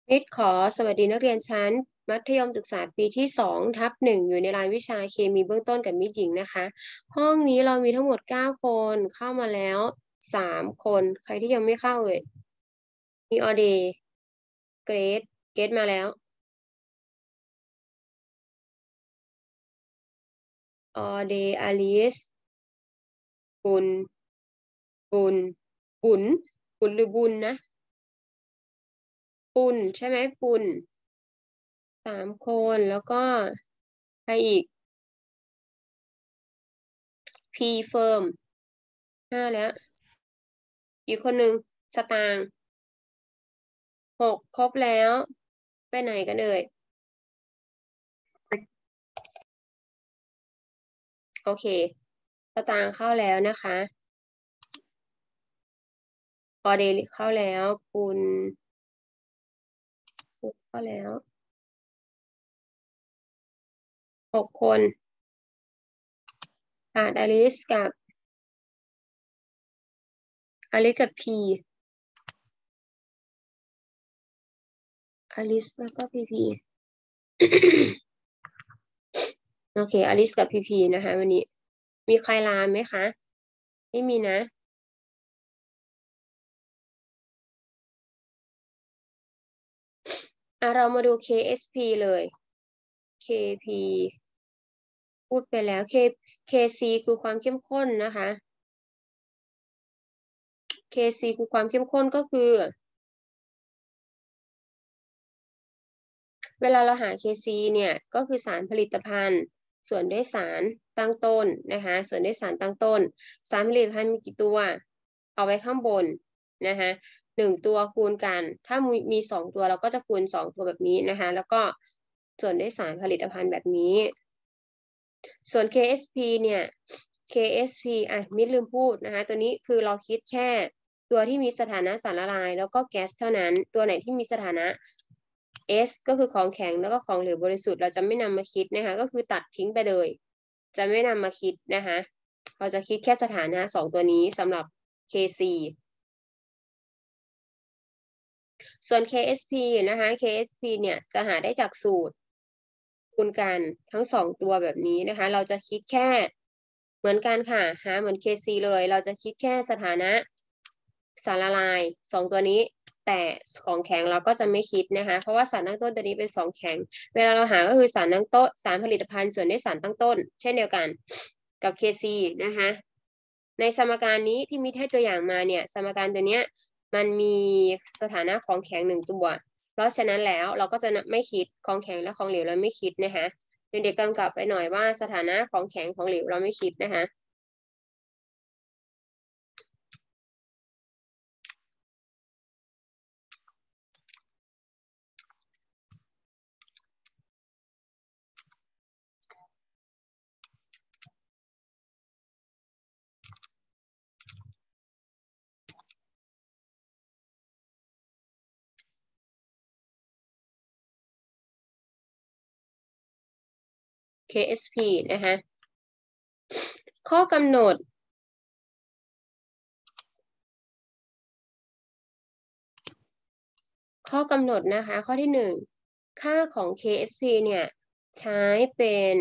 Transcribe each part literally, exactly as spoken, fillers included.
นิดขอสวัสดีนักเรียนชั้นมัธยมศึกษาปีที่สองทับหนึ่งอยู่ในรายวิชาเคมีเบื้องต้นกับมิตรหญิงนะคะ ห้องนี้เรามีทั้งหมดเก้าคนเข้ามาแล้วสามคน ใครที่ยังไม่เข้าเอ่ยมีออเดย์เกรดเกรดมาแล้วออเดย์อลิสบุญบุญบุญบุญหรือบุญนะปุณใช่ไหมปุณสามคนแล้วก็ใครอีกพีเฟิร์มห้าแล้ว อีกคนหนึ่งสตางค์หกครบแล้ว ไปไหนกันเอ่ยโอเคสตางค์เข้าแล้วนะคะออเดย์เข้าแล้วปุณเข้าแล้วหกคนขาดอลิสกับอลิสกับพีอลิสแล้วก็พีพี โอเคอลิสกับพีพีนะคะวันนี้ มีใครลาไหมคะ ไม่มีนะอ่ะเรามาดู เค เอส พี เลย เค พี พูดไปแล้ว K KC คือความเข้มข้นนะคะ เค ซี คือความเข้มข้นก็คือ เวลาเราหา เค ซี เนี่ยก็คือสารผลิตภัณฑ์ส่วนด้วยสารตั้งต้นนะคะส่วนด้วยสารตั้งต้นสารผลิตภัณฑ์มีกี่ตัวเอาไว้ข้างบนนะคะหนึ่งตัวคูณกันถ้ามีมีสองตัวเราก็จะคูณสองตัวแบบนี้นะคะแล้วก็ส่วนด้วยสารผลิตภัณฑ์แบบนี้ส่วน เค เอส พี เนี่ย เค เอส พี อ่ะมิดลืมพูดนะคะตัวนี้คือเราคิดแค่ตัวที่มีสถานะสารละลายแล้วก็แก๊สเท่านั้นตัวไหนที่มีสถานะ S ก็คือของแข็งแล้วก็ของเหลวบริสุทธิ์เราจะไม่นำมาคิดนะคะก็คือตัดทิ้งไปเลยจะไม่นำมาคิดนะคะเราจะคิดแค่สถานะสองตัวนี้สำหรับ เค ซี ส่วน เค เอส พี นะคะ เค เอส พี เนี่ยจะหาได้จากสูตรคูณกันทั้งสองตัวแบบนี้นะคะเราจะคิดแค่เหมือนกันค่ะหาเหมือน เค ซี เลยเราจะคิดแค่สถานะสารละลายสองตัวนี้แต่ของแข็งเราก็จะไม่คิดนะคะเพราะว่าสารตั้งต้นตัวนี้เป็นสองแข็งเวลาเราหาก็คือสารตั้งต้นสารผลิตภัณฑ์ส่วนได้สารตั้งต้นเช่นเดียวกันกับ เค ซี นะคะในสมการนี้ที่มีให้ตัวอย่างมาเนี่ยสมการตัวเนี้ยมันมีสถานะของแข็งหนึ่งตัวเพราะฉะนั้นแล้วเราก็จะไม่คิดของแข็งและของเหลวเราไม่คิดนะคะเด็กๆกำกับไปหน่อยว่าสถานะของแข็งของเหลวเราไม่คิดนะคะ เค เอส พี นะคะข้อกำหนดข้อกำหนดนะคะข้อที่หนึ่งค่าของ เค เอส พี เนี่ยใช้เป็น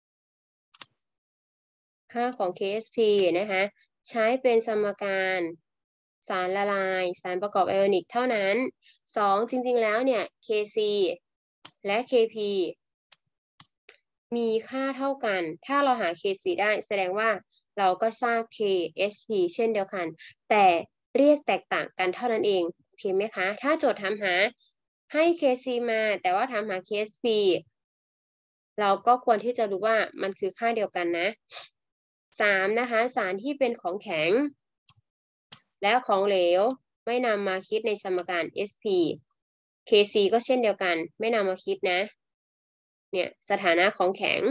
ค่าของ เค เอส พี นะคะใช้เป็นสมการสารละลายสารประกอบไอออนิกเท่านั้นสองจริงๆแล้วเนี่ย เค ซี และ เค พี มีค่าเท่ากันถ้าเราหา เค ซี ได้แสดงว่าเราก็ทราบ เค เอส พี เช่นเดียวกันแต่เรียกแตกต่างกันเท่านั้นเองโอเคไหมคะถ้าโจทย์ถามหาให้ เค ซี มาแต่ว่าถามหา เค เอส พี เราก็ควรที่จะรู้ว่ามันคือค่าเดียวกันนะสามนะคะสารที่เป็นของแข็งและของเหลวไม่นำมาคิดในสมการ เอส พี เค ซี ก็เช่นเดียวกันไม่นำมาคิดนะเนี่ยสถานะของแข็ง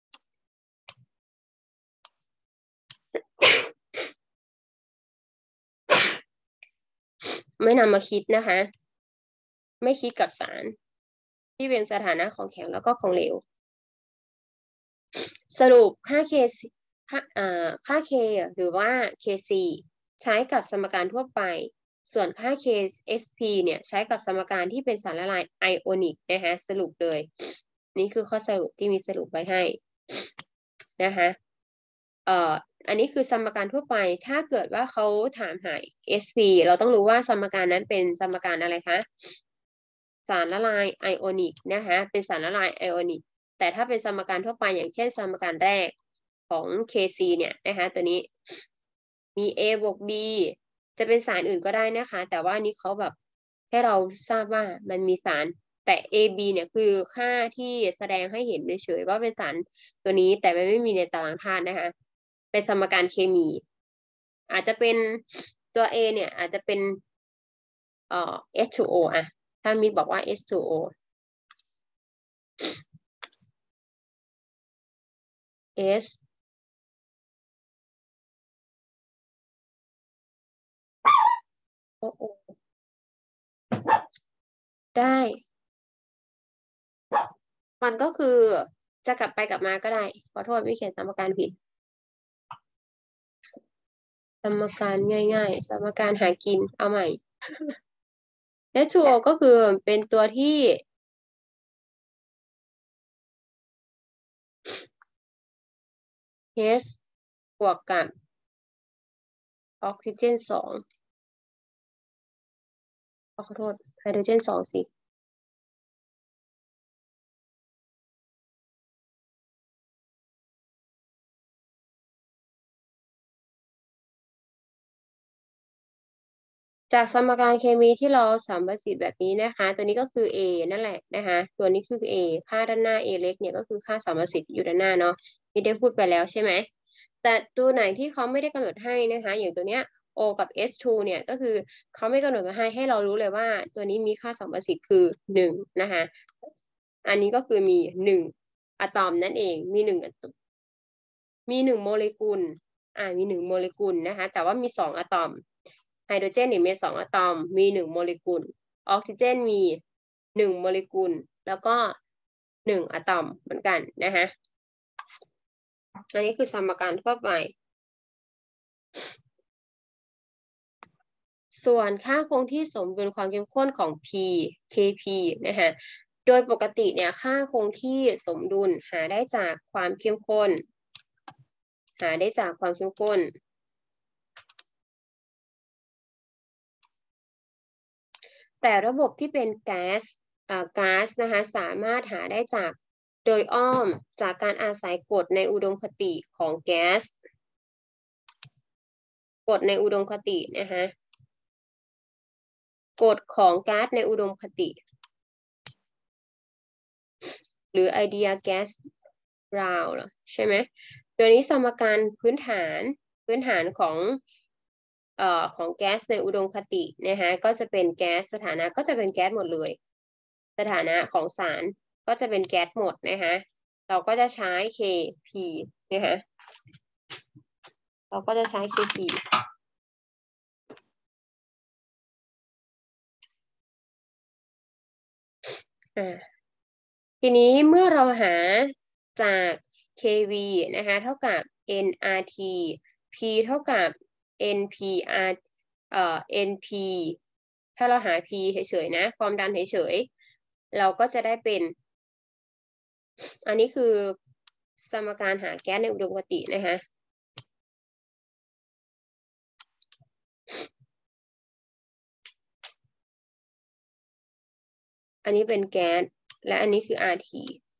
ไม่นำมาคิดนะคะไม่คิดกับสารที่เป็นสถานะของแข็งแล้วก็ของเหลวสรุปค่า K ค่าอ่าค่า K หรือว่า เค ซี ใช้กับสมการทั่วไปส่วนค่า เค เอส พี เนี่ยใช้กับสมการที่เป็นสารละลายไอโอนิกนะคะสรุปเลยนี่คือข้อสรุปที่มีสรุปไว้ให้นะคะเอ่ออันนี้คือสมการทั่วไปถ้าเกิดว่าเขาถามหา เอส พี เราต้องรู้ว่าสมการนั้นเป็นสมการอะไรคะสารละลายไอโอนิกนะคะเป็นสารละลายไอโอนิกแต่ถ้าเป็นสมการทั่วไปอย่างเช่นสมการแรกของ เค ซี เนี่ยนะคะตัวนี้มี A บวก B จะเป็นสารอื่นก็ได้นะคะแต่ว่านี้เขาแบบให้เราทราบว่ามันมีสารแต่ A B เนี่ยคือค่าที่แสดงให้เห็นเฉยๆว่าเป็นสารตัวนี้แต่มันไม่มีในตารางธาตุนะคะเป็นสมการเคมีอาจจะเป็นตัว A เนี่ยอาจจะเป็นเอ่อ เอช ทู โอ อ่ะถ้ามีบอกว่า เอช ทู โอ S โอ้โอได้มันก็คือจะกลับไปกลับมาก็ได้ขอโทษไม่เขียนสมการผิดสมการง่ายๆสมการหากินเอาใหม่ เอช ทู โอ ก็คือเป็นตัวที่ H บวกกับออกซิเจนสองขอโทษไฮโดรเจนสองสิจากสมการเคมีที่เราสัมประสิทธิ์แบบนี้นะคะตัวนี้ก็คือ A นั่นแหละนะคะตัวนี้คือ A ค่าด้านหน้า A เล็กเนี่ยก็คือค่าสัมประสิทธิ์อยู่ด้านหน้าเนาะที่ได้พูดไปแล้วใช่ไหมแต่ตัวไหนที่เขาไม่ได้กำหนดให้นะคะอย่างตัวเนี้ย O กับ เอช ทู เนี่ยก็คือเขาไม่กำหนดมาให้ให้เรารู้เลยว่าตัวนี้มีค่าสัมประสิทธิ์คือหนึ่งนะคะอันนี้ก็คือมีหนึ่งอะตอมนั่นเองมีหนึ่งมีหนึ่งโมเลกุลอ่ามีหนึ่งโมเลกุลนะคะแต่ว่ามีสองอะตอมไฮโดรเจนเนี่ยมีสองอะตอมมีหนึ่งโมเลกุลออกซิเจนมีหนึ่งโมเลกุลแล้วก็หนึ่งอะตอมเหมือนกันนะคะอันนี้คือสมการทั่วไปส่วนค่าคงที่สมดุลความเข้มข้นของ P เค พี นะคะโดยปกติเนี่ยค่าคงที่สมดุลหาได้จากความเข้มข้นหาได้จากความเข้มข้นแต่ระบบที่เป็นแก๊สก๊าซนะคะสามารถหาได้จากโดยอ้อมจากการอาศัยกฎในอุดมคติของแก๊สกฎในอุดมคตินะคะกฎของก๊าซในอุดมคติหรือ idea gas round ใช่ไหมโดยนี้สมการพื้นฐานพื้นฐานของเอ่อของแก๊สในอุดมคตินะคะก็จะเป็นแก๊สสถานะก็จะเป็นแก๊สหมดเลยสถานะของสารก็จะเป็นแก๊สหมดนะคะเราก็จะใช้ เค พี นะคะเราก็จะใช้ เค พี อ่าทีนี้เมื่อเราหาจาก เค วี นะคะเท่ากับ เอ็น อาร์ ที P เท่ากับ เอ็น พี อาร์ เอ่อ เอ็น พี ถ้าเราหา P เฉยๆนะความดันเฉยๆเราก็จะได้เป็นอันนี้คือสมการหาแก๊สในอุดมคตินะคะอันนี้เป็นแก๊สและอันนี้คือ อาร์ ที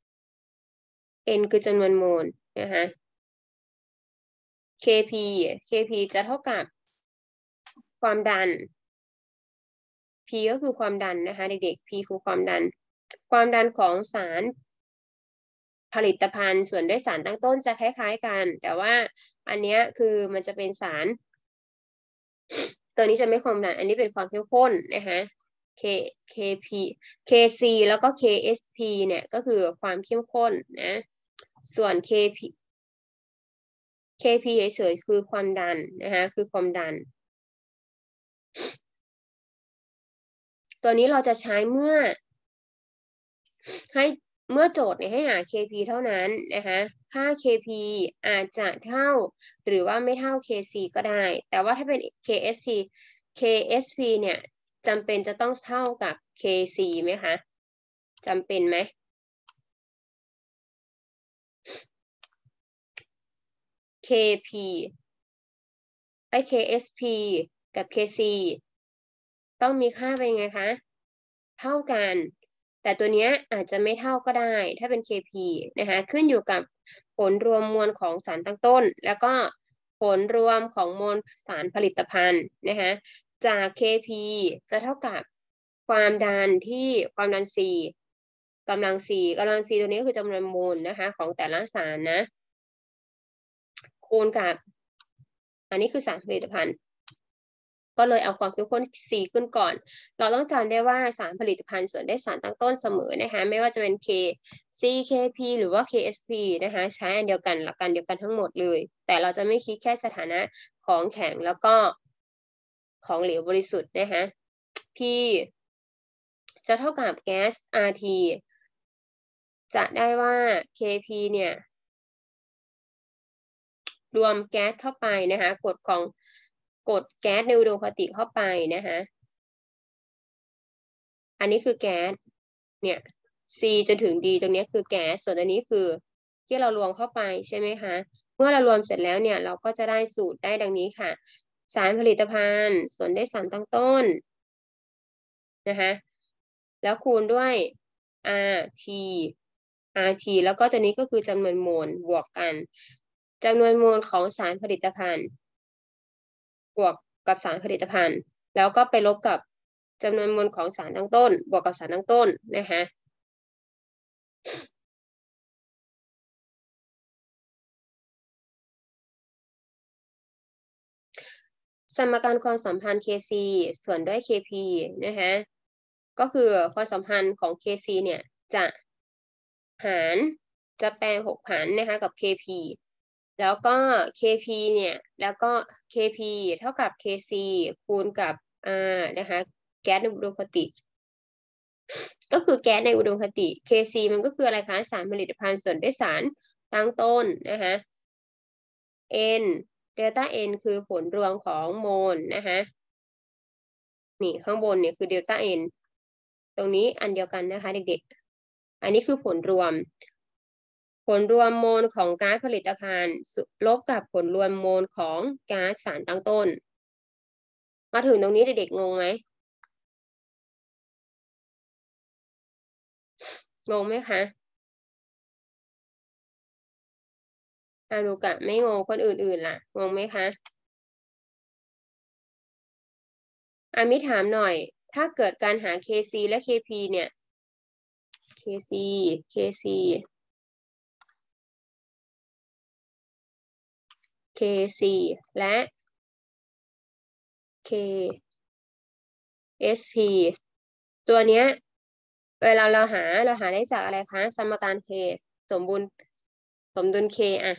N คือจำนวนโมลนะคะ เค พี เค พี จะเท่ากับความดัน P ก็คือความดันนะคะเด็กๆ P คือความดันความดันของสารผลิตภัณฑ์ส่วนด้วยสารตั้งต้นจะคล้ายๆกันแต่ว่าอันนี้คือมันจะเป็นสารตัวนี้จะไม่ความดันอันนี้เป็นความเข้มข้นนะคะ K KP KC แล้วก็ เค เอส พี เนี่ยก็คือความเข้มข้นนะส่วน KP KP เฉยๆคือความดันนะคะคือความดันตัวนี้เราจะใช้เมื่อให้เมื่อโจทย์เนี่ยให้หา เค พี เท่านั้นนะคะค่า เค พี อาจจะเท่าหรือว่าไม่เท่า เค ซี ก็ได้แต่ว่าถ้าเป็น เค เอส ซีเค เอส พี เนี่ยจำเป็นจะต้องเท่ากับ เค ซี ไหมคะจำเป็นไหม เค พี ไอ้ เค เอส พี กับ เค ซี ต้องมีค่าเป็นไงคะเท่ากันแต่ตัวนี้อาจจะไม่เท่าก็ได้ถ้าเป็น เค พี นะคะขึ้นอยู่กับผลรวมมวลของสารตั้งต้นแล้วก็ผลรวมของมวลสารผลิตภัณฑ์นะคะจาก เค พี จะเท่ากับความดันที่ความดัน C กำลัง C กำลัง C ตัวนี้คือจำนวนโมลนะคะของแต่ละสารนะคูณกับอันนี้คือสารผลิตภัณฑ์ก็เลยเอาความเข้มข้น C ขึ้นก่อน เราต้องจำได้ว่าสารผลิตภัณฑ์ส่วนได้สารตั้งต้นเสมอนะคะไม่ว่าจะเป็น K C K P หรือว่า เค เอส พี นะคะใช้อันเดียวกันหลักการเดียวกันทั้งหมดเลยแต่เราจะไม่คิดแค่สถานะของแข็งแล้วก็ของเหลวบริสุทธิ์นะคะ P จะเท่ากับแก๊ส อาร์ ที จะได้ว่า เค พี เนี่ยรวมแก๊สเข้าไปนะคะกฎของกดแก๊สในอุดมคติเข้าไปนะคะอันนี้คือแก๊สเนี่ย C จนถึง D ตรงนี้คือแก๊สส่วนอันนี้คือที่เรารวมเข้าไปใช่ไหมคะเมื่อเรารวมเสร็จแล้วเนี่ยเราก็จะได้สูตรได้ดังนี้ค่ะสารผลิตภัณฑ์ส่วนได้สารตั้งต้นนะคะแล้วคูณด้วย R T R T แล้วก็ตัวนี้ก็คือจำนวนโมลบวกกันจำนวนโมลของสารผลิตภัณฑ์บวกกับสารผลิตภัณฑ์แล้วก็ไปลบกับจำนวนโมลของสารตั้งต้นบวกกับสารตั้งต้นนะคะสมการความสัมพันธ์ เค ซี ส่วนด้วย เค พี นะคะก็คือความสัมพันธ์ของ เค ซี เนี่ยจะหารจะแปลงหกหารนะคะกับ เค พี แล้วก็ เค พี เนี่ยแล้วก็ เค พี เท่ากับ เค ซี คูณกับ R นะคะแก๊สในอุดมคติก็คือแก๊สในอุดมคติ เค ซี มันก็คืออะไรคะสารผลิตภัณฑ์ส่วนได้สารตั้งต้นนะคะ N เดลต้า N คือผลรวมของโมลนะคะนี่ข้างบนเนี่ยคือเดลต้า N ตรงนี้อันเดียวกันนะคะเด็กๆอันนี้คือผลรวม ผลรวมโมลของก๊าซผลิตภัณฑ์ลบกับผลรวมโมลของก๊าซสารตั้งต้น มาถึงตรงนี้เด็กๆงงไหมงงไหมคะอารุกะไม่งงคนอื่นๆล่ะงงไหมคะอามิถามหน่อย ถ้าเกิดการหา เค ซี และ เค พี เนี่ย เค ซี เค ซี เค ซี และ เค เอส พี ตัวเนี้ยเวลาเราหาเราหาได้จากอะไรคะสมการ K สมบูรณ์สมดุล K อ่ะ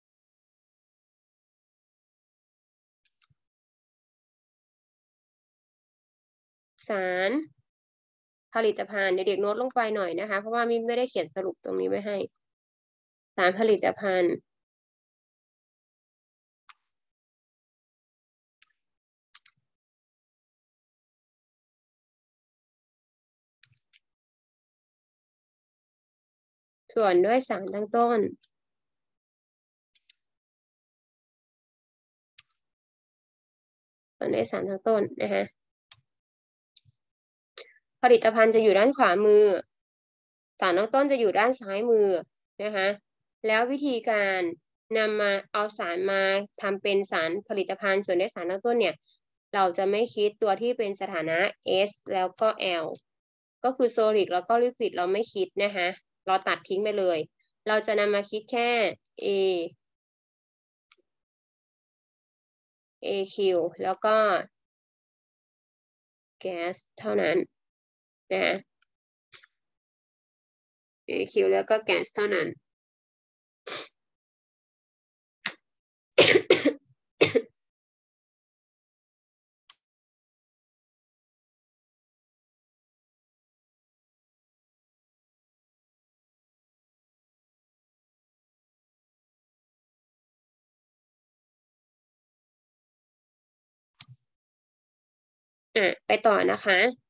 สารผลิตภัณฑ์เด็กๆโน้ตลงไปหน่อยนะคะเพราะว่ามิไม่ได้เขียนสรุปตรงนี้ไว้ให้สารผลิตภัณฑ์ส่วนด้วยสารตั้งต้นส่วนด้วยสารตั้งต้นนะคะผลิตภัณฑ์จะอยู่ด้านขวามือสารตั้งต้นจะอยู่ด้านซ้ายมือนะคะแล้ววิธีการนำมาเอาสารมาทำเป็นสารผลิตภัณฑ์ส่วนด้วยสารตั้งต้นเนี่ยเราจะไม่คิดตัวที่เป็นสถานะ S แล้วก็ L ก็คือโซลิดแล้วก็ลิควิดเราไม่คิดนะคะเราตัดทิ้งไปเลยเราจะนำมาคิดแค่ Aเอ คิว แล้วก็แก๊สเท่านั้นนะ เอ คิว แล้วก็แก๊สเท่านั้นอ่ะไปต่อนะคะ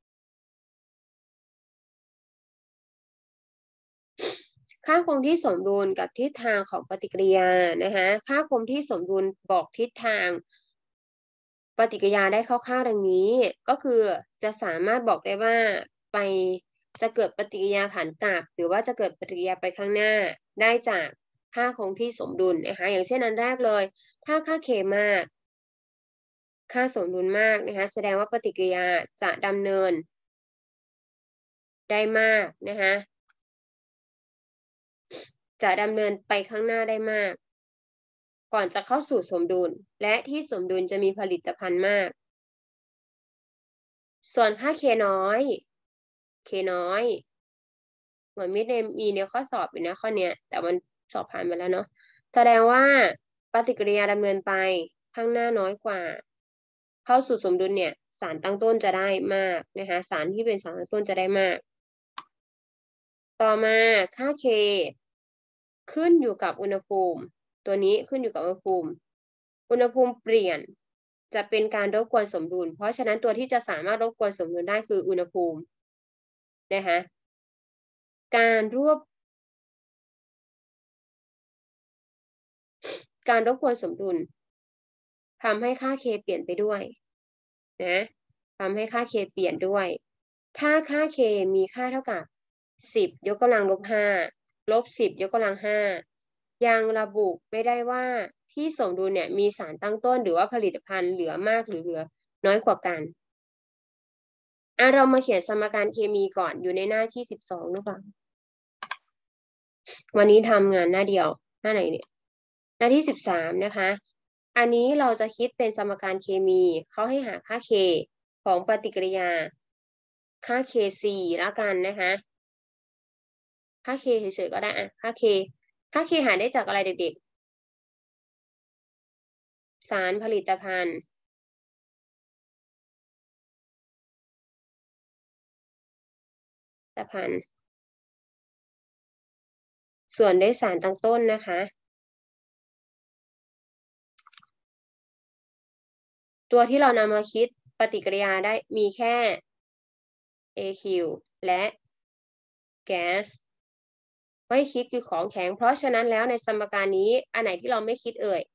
ค่าคงที่สมดุลกับทิศทางของปฏิกิริยานะคะค่าคงที่สมดุลบอกทิศทางปฏิกิริยาได้คร่าวๆดังนี้ ก็คือจะสามารถบอกได้ว่าไปจะเกิดปฏิกิริยาผันกลับหรือว่าจะเกิดปฏิกิริยาไปข้างหน้าได้จากค่าคงที่สมดุลนะคะอย่างเช่นอันแรกเลยถ้าค่า k มากค่าสมดุลมากนะคะแสดงว่าปฏิกิริยาจะดำเนินได้มากนะคะจะดำเนินไปข้างหน้าได้มากก่อนจะเข้าสู่สมดุลและที่สมดุลจะมีผลิตภัณฑ์มากส่วนค่า k น้อย k น้อยเหมือนมิดมีในข้อสอบอยู่นะข้อเนี้ยแต่มันสอบผ่านไปแล้วเนาะแสดงว่าปฏิกิริยาดำเนินไปข้างหน้าน้อยกว่าเข้าสู่สมดุลเนี่ยสารตั้งต้นจะได้มากนะคะสารที่เป็นสารตั้งต้นจะได้มากต่อมาค่า k ขึ้นอยู่กับอุณหภูมิตัวนี้ขึ้นอยู่กับอุณหภูมิอุณหภูมิเปลี่ยนจะเป็นการรบกวนสมดุลเพราะฉะนั้นตัวที่จะสามารถรบกวนสมดุลได้คืออุณหภูมินะคะการรวบการรบกวนสมดุลทำให้ค่า k เปลี่ยนไปด้วยนะทำให้ค่า k เปลี่ยนด้วยถ้าค่า k มีค่าเท่ากับสิบยกกำลังลบห้าลบสิบยกกำลังห้ายังระบุไม่ได้ว่าที่สมดุลเนี่ยมีสารตั้งต้นหรือว่าผลิตภัณฑ์เหลือมากหรือเหลือน้อยกว่ากันอ่ะเรามาเขียนสมการเคมีก่อนอยู่ในหน้าที่สิบสองหรือเปล่าวันนี้ทำงานหน้าเดียวหน้าไหนเนี่ยหน้าที่สิบสามนะคะอันนี้เราจะคิดเป็นสมการเคมีเขาให้หาค่า k ของปฏิกิริยาค่า เค ซี แล้วกันนะคะค่า k เฉยๆก็ได้อะค่า k ค่า k หาได้จากอะไรเด็กๆสารผลิตภัณฑ์ผลิตภัณฑ์ส่วนด้วยสารตั้งต้นนะคะตัวที่เรานำมาคิดปฏิกิริยาได้มีแค่ เอ คิว และแก๊สไม่คิดคือของแข็งเพราะฉะนั้นแล้วในสมการนี้อันไหนที่เราไม่คิดเอ่ย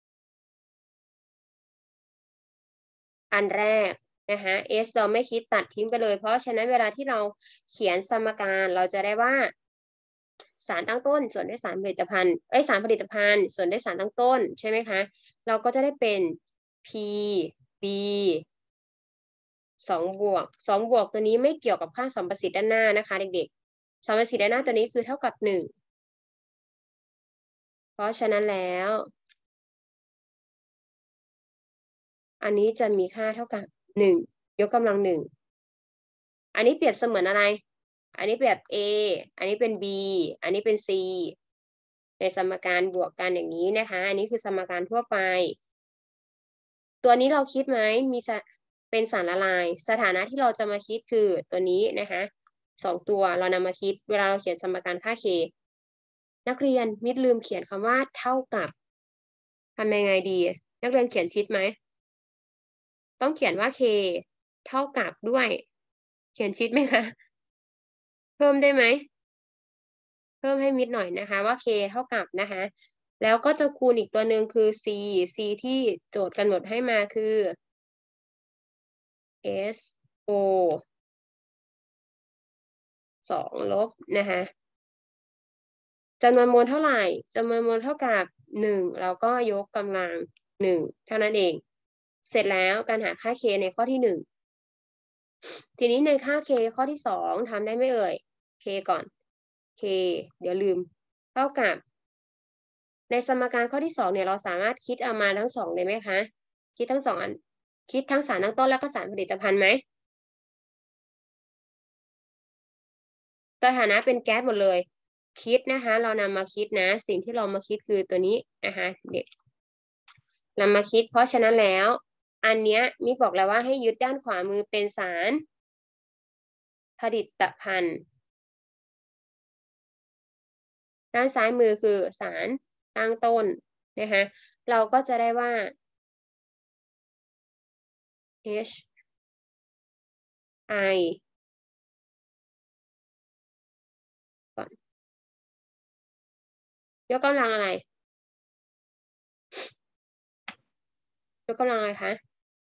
อันแรกนะคะ S เราไม่คิดตัดทิ้งไปเลยเพราะฉะนั้นเวลาที่เราเขียนสมการเราจะได้ว่าสารตั้งต้นส่วนด้วยสารผลิตภัณฑ์เอ้ยสารผลิตภัณฑ์ส่วนด้วยสารตั้งต้นใช่ไหมคะเราก็จะได้เป็น P B สองบวกสองบวกตัวนี้ไม่เกี่ยวกับค่าสัมประสิทธิ์ด้านหน้านะคะเด็กๆสัมประสิทธิ์ด้านหน้าตัวนี้คือเท่ากับหนึ่งเพราะฉะนั้นแล้วอันนี้จะมีค่าเท่ากับหนึ่งยกกำลังหนึ่งอันนี้เปรียบเสมือนอะไรอันนี้เปรียบ A อันนี้เป็น B อันนี้เป็น C ในสมการบวกกันอย่างนี้นะคะอันนี้คือสมการทั่วไปตัวนี้เราคิดไหมมีเป็นสารละลายสถานะที่เราจะมาคิดคือตัวนี้นะคะสองตัวเรานำมาคิดเวลาเราเขียนสมการค่า k นักเรียนมิดลืมเขียนคำว่าเท่ากับทำยังไงดีนักเรียนเขียนชิดไหมต้องเขียนว่า k เท่ากับด้วยเขียนชิดไหมคะเพิ่มได้ไหมเพิ่มให้มิดหน่อยนะคะว่า k เท่ากับนะคะแล้วก็จะคูณอีกตัวหนึ่งคือ c c ที่โจทย์กำหนดให้มาคือ s o สองลบนะคะจำนวนโมลเท่าไหร่จำนวนโมลเท่ากับหนึ่งเราก็ยกกำลังหนึ่งเท่านั้นเองเสร็จแล้วการหาค่า k ในข้อที่หนึ่งทีนี้ในค่า k ข้อที่สองทำได้ไหมเอ่ย k ก่อน k เดี๋ยวลืมเท่ากับในสมการข้อที่สองเนี่ยเราสามารถคิดเอามาทั้งสองเลยไหมคะคิดทั้งสองอันคิดทั้งสารตั้งต้นแล้วก็สารผลิตภัณฑ์ไหมสถานะเป็นแก๊สหมดเลยคิดนะคะเรานำมาคิดนะสิ่งที่เรามาคิดคือตัวนี้นะคะเด็กนำมาคิดเพราะฉะนั้นแล้วอันเนี้ยมิบอกแล้วว่าให้ยึดด้านขวามือเป็นสารผลิตภัณฑ์ด้านซ้ายมือคือสารตั้งต้นนะคะเราก็จะได้ว่า H I ก่อนยกกำลังอะไรยกกำลังอะไรคะ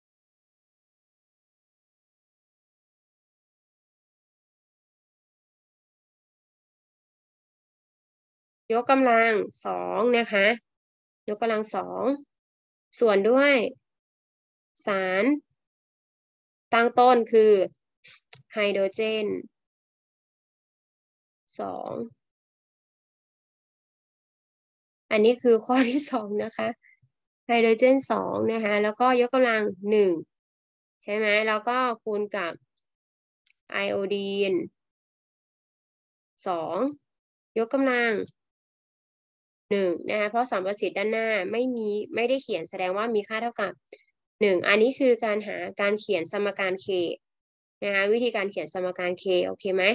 ยกกำลังสองนะคะยกกำลังสองส่วนด้วยสารตั้งต้นคือไฮโดรเจนสองอันนี้คือข้อที่สองนะคะไฮโดรเจนสองนะคะแล้วก็ยกกำลังหนึ่งใช่ไหมแล้วก็คูณกับไอโอดีนสองยกกำลังหนึ่งนะคะเพราะสัมประสิทธิ์ด้านหน้าไม่มีไม่ได้เขียนแสดงว่ามีค่าเท่ากับหนึ่งอันนี้คือการหาการเขียนสมการ K นะคะวิธีการเขียนสมการ K โอเคไหม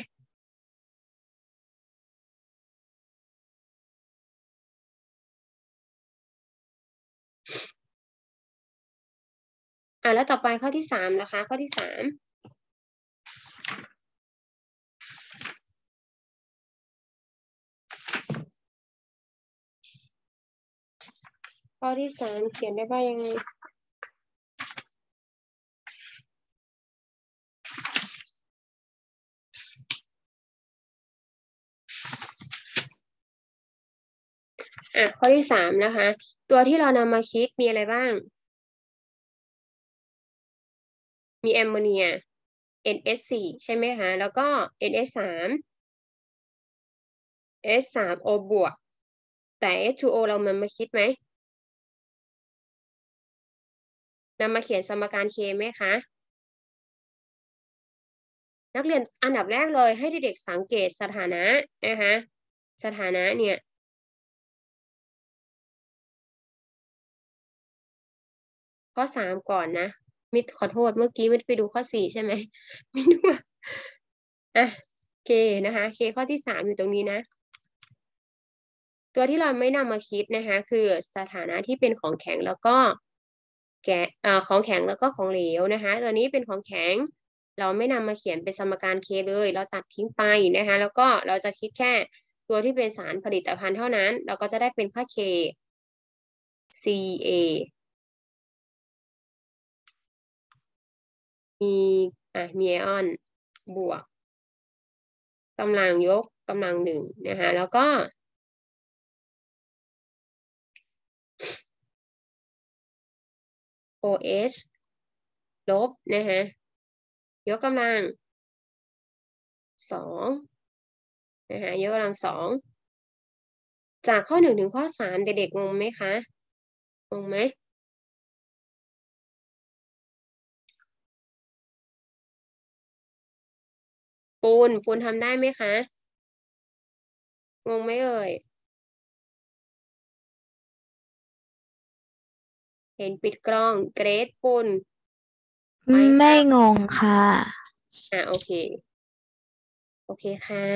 อ่ะแล้วต่อไปข้อที่สามนะคะข้อที่สามข้อที่สามเขียนได้ว่ายังไงอ่ะข้อที่สามนะคะตัวที่เรานำมาคิดมีอะไรบ้างมีแอมโมเนีย เอ็น เอส สี่ ใช่ไหมคะแล้วก็ เอ็น เอส สาม เอส สาม O บวกแต่ เอช ทู โอ เรามันมาคิดไหมนำมาเขียนสมการ K ไหมคะนักเรียนอันดับแรกเลยให้เด็กๆสังเกตสถานะนะคะสถานะเนี่ยข้อสามก่อนนะมิดขอโทษเมื่อกี้มิดไปดูข้อสี่ใช่ไหมมิดว่าอ่ะเคนะคะ K ข้อที่สามอยู่ตรงนี้นะตัวที่เราไม่นำมาคิดนะคะคือสถานะที่เป็นของแข็งแล้วก็แกะเอ่อของแข็งแล้วก็ของเหลวนะคะตัวนี้เป็นของแข็งเราไม่นำมาเขียนเป็นสมการ K เลยเราตัดทิ้งไปนะคะแล้วก็เราจะคิดแค่ตัวที่เป็นสารผลิตภัณฑ์เท่านั้นเราก็จะได้เป็นค่า K ซี เอ มีอ่ะมีไอออนบวกกำลังยกกำลังหนึ่งนะคะแล้วก็โอ เอช ลบนะคะยกกำลังสองนะคะยกกำลังสองจากข้อหนึ่งถึงข้อสามเด็กๆงงไหมคะงงไหมปูนปูนทำได้ไหมคะงงไหมเอ่ยเห็นปิดกล้องเกรดปูนไม่งงค่ะอ่ะโอเคโอเคค่ะ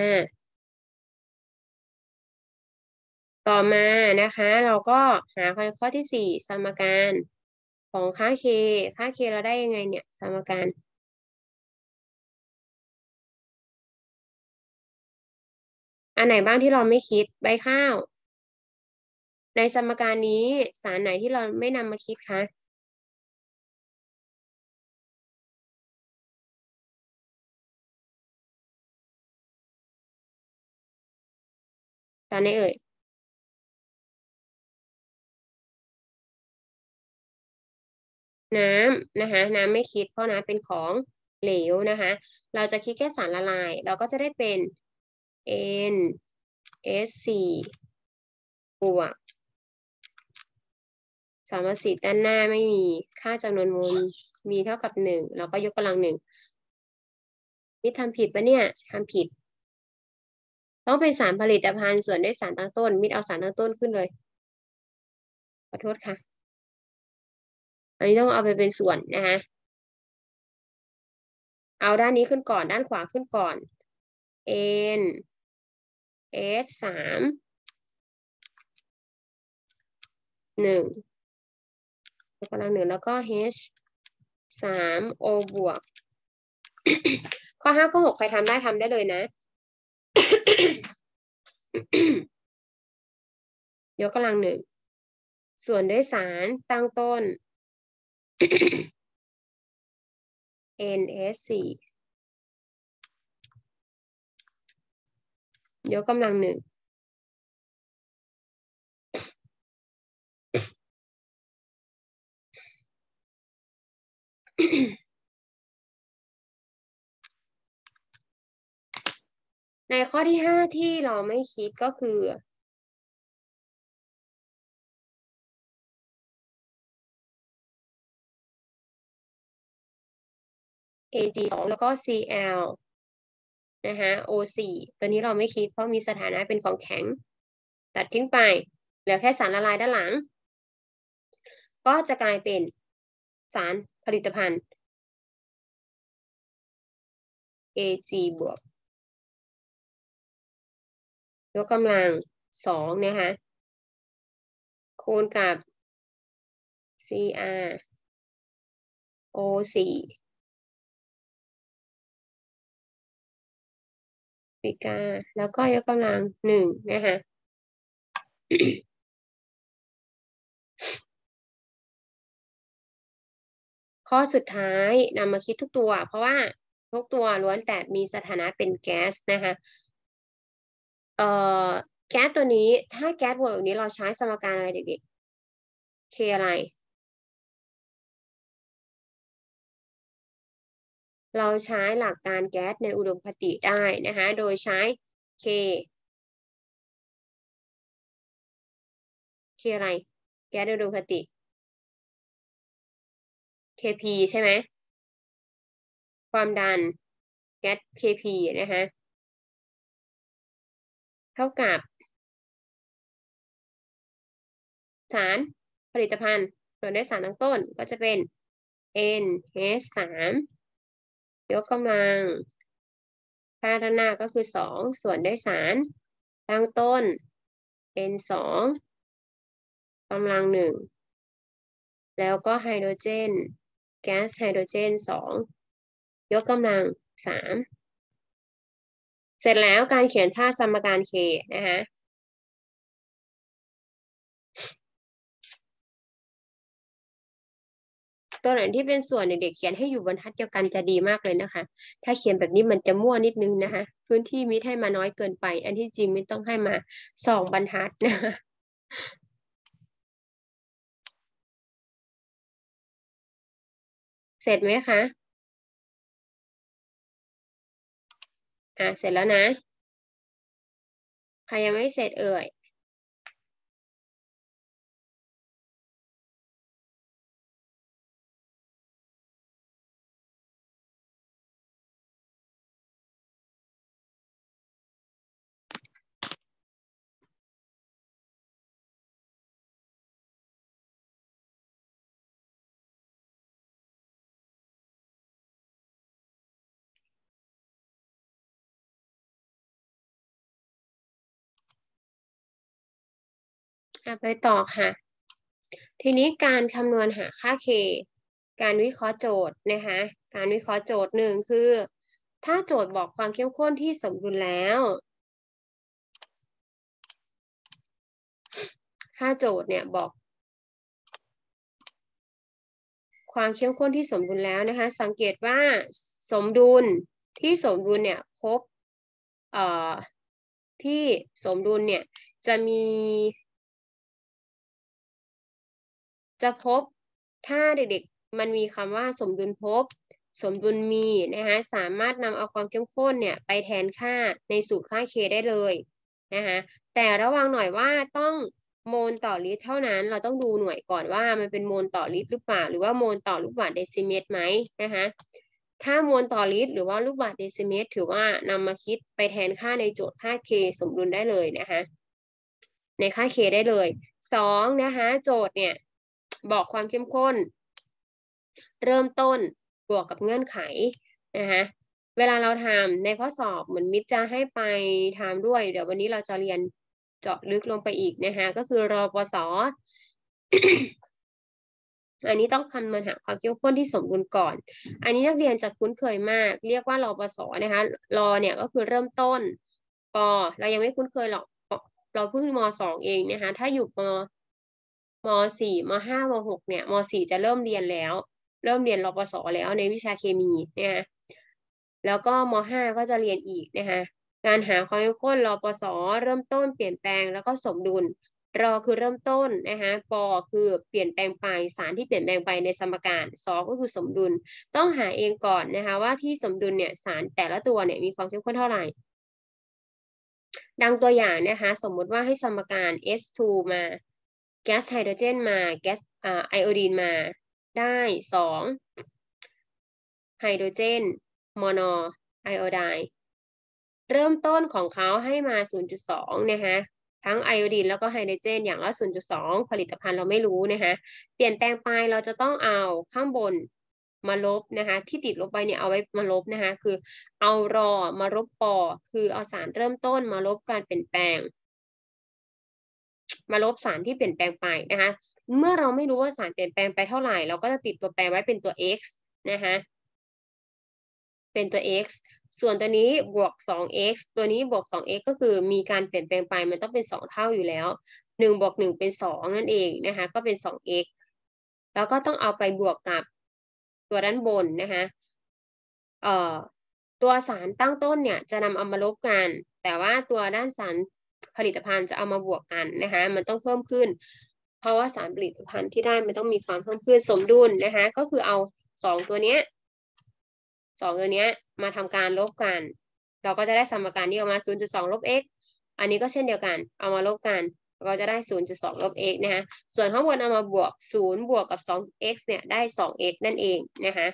ต่อมานะคะเราก็หาข้อที่สี่สมการของค่า K ค่า K เราได้ยังไงเนี่ยสมการอันไหนบ้างที่เราไม่คิดใบข้าวในสมการนี้สารไหนที่เราไม่นำมาคิดคะสารไหนเอ่ยน้ำนะคะน้ำไม่คิดเพราะน้ำเป็นของเหลวนะคะเราจะคิดแค่สารละลายเราก็จะได้เป็น N S สี่บวกสามสิบด้านหน้าไม่มีค่าจำนวนโมลมีเท่ากับหนึ่งเราก็ยกกำลังหนึ่งนี่ทำผิดปะเนี่ยทำผิดต้องเป็นสารผลิตภัณฑ์ส่วนได้สารตั้งต้นมิดเอาสารตั้งต้นขึ้นเลยขอโทษค่ะอันนี้ต้องเอาไปเป็นส่วนนะคะเอาด้านนี้ขึ้นก่อนด้านขวาขึ้นก่อน n s สามหนึ่งยกกำลังหนึ่งแล้วก็ h สาม o บวกข้อห้าข้อหกใครทำได้ทำได้เลยนะ ยกกำลังหนึ่งส่วนด้วยสารตั้งต้น เอ็น เอส สี่ ยกกำลังหนึ่ง ในข้อที่ห้าที่เราไม่คิดก็คือ เอ จี สอง แล้วก็ ซี แอล นะคะ โอ สี่ ตัวนี้เราไม่คิดเพราะมีสถานะเป็นของแข็งตัดทิ้งไปเหลือแค่สารละลายด้านหลังก็จะกลายเป็นสารผลิตภัณฑ์ เอ จี บวกยกกำลังสองนะคะคูณกับ ซี อาร์ โอ สี่ ปิกาแล้วก็ยกกำลังหนึ่งนะคะ ข้อสุดท้ายนำมาคิดทุกตัวเพราะว่าทุกตัวล้วนแต่มีสถานะเป็นแก๊สนะคะเอ่อแก๊สตัวนี้ถ้าแก๊สบวกแบบนี้เราใช้สมการอะไรเด็กๆ K อะไร เราใช้หลักการแก๊สในอุดมคติได้นะคะโดยใช้ K K อะไร แก๊สในอุดมคติ เค พี ใช่ไหมความดันแก๊ส เค พี นะคะเท่ากับสารผลิตภัณฑ์ส่วนด้วยสารตั้งต้นก็จะเป็น เอ็น เอช สาม ยกกำลังค่าด้านหน้าก็คือสองส่วนด้วยสารตั้งต้น เอ็น สอง กำลังหนึ่งแล้วก็ไฮโดรเจนแก๊สไฮโดรเจนสองยกกำลังสามเสร็จแล้วการเขียนท่าสมการ K นะคะตัวไหนที่เป็นส่วนเด็กๆเขียนให้อยู่บรรทัดเดียวกันจะดีมากเลยนะคะถ้าเขียนแบบนี้มันจะมั่วนิดนึงนะคะพื้นที่มิให้มาน้อยเกินไปอันที่จริงไม่ต้องให้มาสองบรรทัดนะคะเสร็จไหมคะอ่ะเสร็จแล้วนะใครยังไม่เสร็จเอ่ยอ่ะไปต่อค่ะทีนี้การคำนวณหาค่า K การวิเคราะห์โจทย์นะคะการวิเคราะห์โจทย์หนึ่งคือถ้าโจทย์บอกความเข้มข้นที่สมดุลแล้วถ้าโจทย์เนี่ยบอกความเข้มข้นที่สมดุลแล้วนะคะสังเกตว่าสมดุลที่สมดุลเนี่ยพบเอ่อที่สมดุลเนี่ยจะมีจะพบถ้าเด็กๆมันมีคำว่าสมดุลพบสมดุลมีนะคะสามารถนำเอาความเข้มข้นเนี่ยไปแทนค่าในสูตรค่า K ได้เลยนะคะแต่ระวังหน่อยว่าต้องโมลต่อลิตรเท่านั้นเราต้องดูหน่วยก่อนว่ามันเป็นโมลต่อลิตรหรือเปล่าหรือว่าโมลต่อลูกบาศก์เดซิเมตรไหมนะคะถ้าโมลต่อลิตรหรือว่าลูกบาศก์เดซิเมตรถือว่านำมาคิดไปแทนค่าในโจทย์ค่า K สมดุลได้เลยนะคะในค่า K ได้เลยสองนะคะโจทย์เนี่ยบอกความเข้มข้นเริ่มต้นบวกกับเงื่อนไขนะคะเวลาเราทำในข้อสอบเหมือนมิตรจะให้ไปทำด้วยเดี๋ยววันนี้เราจะเรียนเจาะลึกลงไปอีกนะคะก็คือรปศอันนี้ต้องคำนวณหาความเข้มข้นที่สมดุลก่อนอันนี้นักเรียนจะคุ้นเคยมากเรียกว่ารปศนะคะรเนี่ยก็คือเริ่มต้นปเรายังไม่คุ้นเคยหรอกเราเพิ่งมสองเองนะคะถ้าอยู่มมสี่มห้ามหกเนี่ยมสี่จะเริ่มเรียนแล้วเริ่มเรียนรปศแล้วในวิชาเคมีนะคะแล้วก็มห้าก็จะเรียนอีกนะคะการหาความเข้มข้นรปศเริ่มต้นเปลี่ยนแปลงแล้วก็สมดุลรอคือเริ่มต้นนะคะปคือเปลี่ยนแปลงไปสารที่เปลี่ยนแปลงไปในสมการสก็คือสมดุลต้องหาเองก่อนนะคะว่าที่สมดุลเนี่ยสารแต่ละตัวเนี่ยมีความเข้มข้นเท่าไหร่ดังตัวอย่างนะคะสมมติว่าให้สมการ เอส ทู มาแก๊สไฮโดรเจนมาแก๊สอ่าไอโอดีนมาได้สองไฮโดรเจนโมโนไอโอไดน์เริ่มต้นของเขาให้มา ศูนย์จุดสอง นะคะทั้งไอโอดีนแล้วก็ไฮโดรเจนอย่างละ ศูนย์จุดสอง ผลิตภัณฑ์เราไม่รู้นะคะเปลี่ยนแปลงไปเราจะต้องเอาข้างบนมาลบนะคะที่ติดลบไปเนี่ยเอาไว้มาลบนะคะคือเอารอมาลบปอคือเอาสารเริ่มต้นมาลบการเปลี่ยนแปลงมาลบสารที่เปลี่ยนแปลงไปนะคะเมื่อเราไม่รู้ว่าสารเปลี่ยนแปลงไปเท่าไหร่เราก็จะติดตัวแปรไว้เป็นตัว x นะคะเป็นตัว x ส่วนตัวนี้บวก สอง x ตัวนี้บวก สอง x ก็คือมีการเปลี่ยนแปลงไปมันต้องเป็นสองเท่าอยู่แล้วหนึ่งบวกหนึ่งเป็นสองนั่นเองนะคะก็เป็น สอง x แล้วก็ต้องเอาไปบวกกับตัวด้านบนนะคะเอ่อตัวสารตั้งต้นเนี่ยจะนำเอามาลบกันแต่ว่าตัวด้านสารผลิตภัณฑ์จะเอามาบวกกันนะคะมันต้องเพิ่มขึ้นเพราะว่าสารผลิตภัณฑ์ที่ได้มันต้องมีความเพิ่มขึ้นสมดุลนะคะก็คือเอาสองตัวเนี้ยสองตัวเนี้ยมาทำการลบกันเราก็จะได้สมการนี้ออกมา ศูนย์จุดสอง ลบ x อันนี้ก็เช่นเดียวกันเอามาลบกันเราจะได้ ศูนย์จุดสอง ลบ x นะคะส่วนข้างบนเอามาบวกศูนย์บวกกับ สอง x เนี่ยได้ สอง x นั่นเองนะคะ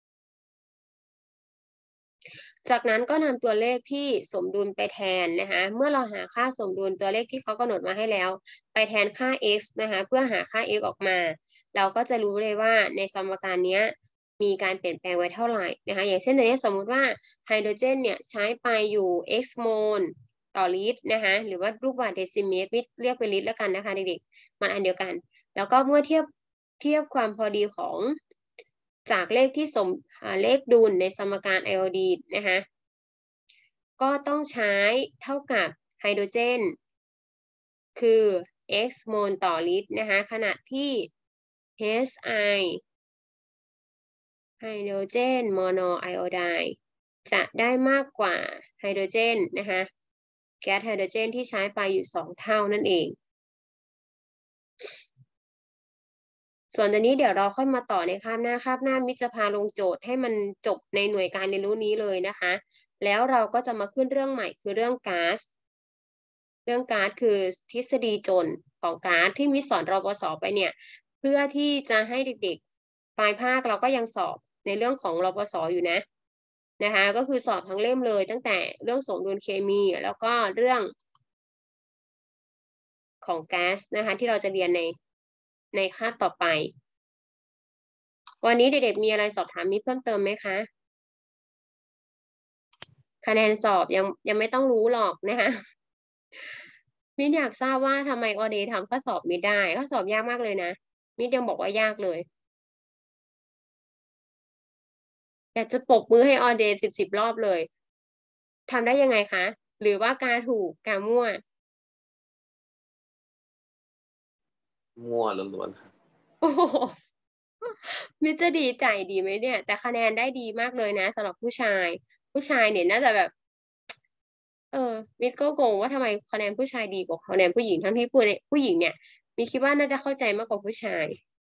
จากนั้นก็นำตัวเลขที่สมดุลไปแทนนะคะเมื่อเราหาค่าสมดุลตัวเลขที่เขากำหนดมาให้แล้วไปแทนค่า x นะคะเพื่อหาค่า x ออกมาเราก็จะรู้เลยว่าในสมการนี้มีการเปลี่ยนแปลงไว้เท่าไหร่นะคะอย่างเช่นในนี้สมมุติว่าไฮโดรเจนเนี่ยใช้ไปอยู่ x โมลต่อลิตรนะคะหรือว่าลูกบาศก์เดซิเมตรเรียกเป็นลิตรแล้วกันนะคะเด็กๆมันอันเดียวกันแล้วก็เมื่อเทียบเทียบความพอดีของจากเลขที่สมเลขดุลในสมการไอโอดีนนะคะก็ต้องใช้เท่ากับไฮโดรเจนคือ x โมลต่อลิตรนะคะขณะที่ hi ไฮโดรเจนโมโนไอโอไดน์จะได้มากกว่าไฮโดรเจนนะคะแก๊สไฮโดรเจนที่ใช้ไปอยู่สองเท่านั่นเองส่วนตัวนี้เดี๋ยวเราค่อยมาต่อในคาบหน้าคาบหน้ามิจะพาลงโจทย์ให้มันจบในหน่วยการเรียนรู้นี้เลยนะคะแล้วเราก็จะมาขึ้นเรื่องใหม่คือเรื่องก๊าซเรื่องก๊าซคือทฤษฎีจนของก๊าซที่มิสอนรปศไปเนี่ยเพื่อที่จะให้เด็กๆปลายภาคเราก็ยังสอบในเรื่องของรปศอยู่นะนะคะก็คือสอบทั้งเล่มเลยตั้งแต่เรื่องสมดุลเคมีแล้วก็เรื่องของแก๊สนะคะที่เราจะเรียนในในคาบต่อไปวันนี้เด็กๆมีอะไรสอบถามมิเพิ่มเติมไหมคะคะแนนสอบยังยังไม่ต้องรู้หรอกนะคะมิอยากทราบว่าทำไมออเดย์ทำข้อสอบมิได้ข้อสอบยากมากเลยนะมิยังบอกว่ายากเลยอยากจะปรบมือให้ออเดย์สิบสิบรอบเลยทำได้ยังไงคะหรือว่ากาถูกกามั่วมั่วล้วนๆครับโอ้โหมิจะดีใจดีไหมเนี่ยแต่คะแนนได้ดีมากเลยนะสำหรับผู้ชาย ผู้ชายเนี่ยน่าจะแบบเออมิก็งงว่าทำไมคะแนนผู้ชายดีกว่าคะแนนผู้หญิงทั้งที่ผู้ผู้หญิงเนี่ยมิคิดว่าน่าจะเข้าใจมากกว่าผู้ชาย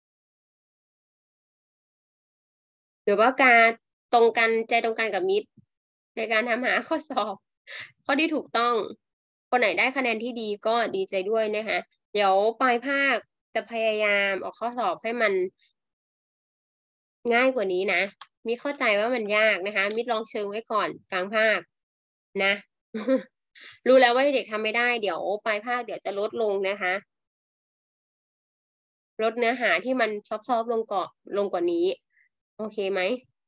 หรือว่าการตรงกันใจตรงกันกับมิตรในการทำหาข้อสอบข้อที่ถูกต้องคนไหนได้คะแนนที่ดีก็ดีใจด้วยนะคะเดี๋ยวปลายภาคจะพยายามออกข้อสอบให้มันง่ายกว่านี้นะมิตรเข้าใจว่ามันยากนะคะมิตรลองเชิงไว้ก่อนกลางภาคนะ รู้แล้วว่าเด็กทำไม่ได้เดี๋ยวปลายภาคเดี๋ยวจะลดลงนะคะลดเนื้อหาที่มันซอฟๆลงก่อนลงกว่านี้โอเคไหม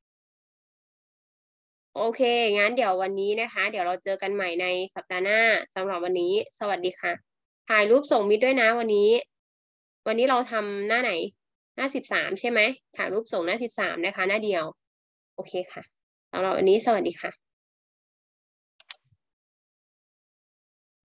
โอเคงั้นเดี๋ยววันนี้นะคะเดี๋ยวเราเจอกันใหม่ในสัปดาห์หน้าสำหรับวันนี้สวัสดีค่ะถ่ายรูปส่งมิตรด้วยนะวันนี้วันนี้เราทำหน้าไหนหน้าสิบสามใช่ไหมถ่ายรูปส่งหน้าสิบสามนะคะ หน้าเดียว โอเคค่ะสำหรับวันนี้สวัสดีค่ะ